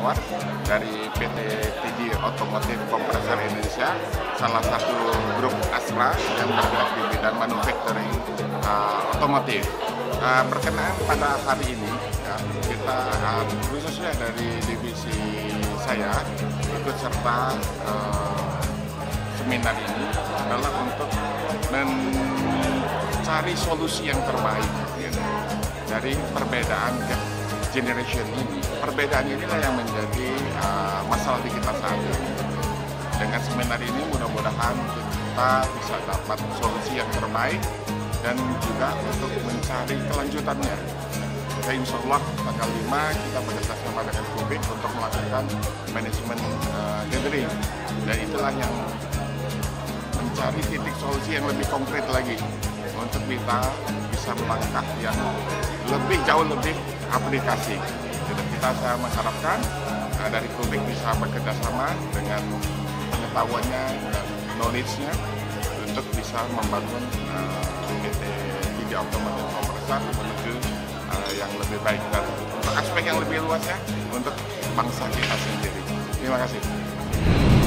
Anwar dari PT TD Otomotif Kompresor Indonesia, salah satu grup Astra yang bergerak di bidang manufacturing otomotif. Berkenaan pada hari ini, ya, kita khususnya dari divisi saya ikut serta seminar ini adalah untuk mencari solusi yang terbaik ya, dari perbedaan generation ini. Perbedaan inilah yang menjadi masalah di kita saat ini. Dengan seminar ini mudah-mudahan kita bisa dapat solusi yang terbaik dan juga untuk mencari kelanjutannya. Jadi insya Allah tanggal 5 kita bekerjasama dengan Kubik untuk melakukan manajemen gathering, dan itulah yang mencari titik solusi yang lebih konkret lagi untuk kita bisa melangkah yang jauh lebih aplikasi. Jadi saya mengharapkan dari Kubik bisa bekerjasama dengan pengetahuannya dan knowledge-nya untuk bisa membangun PT TD Otomotif Kompresor menuju yang lebih baik dan untuk aspek yang lebih luasnya untuk bangsa kita sendiri. Terima kasih.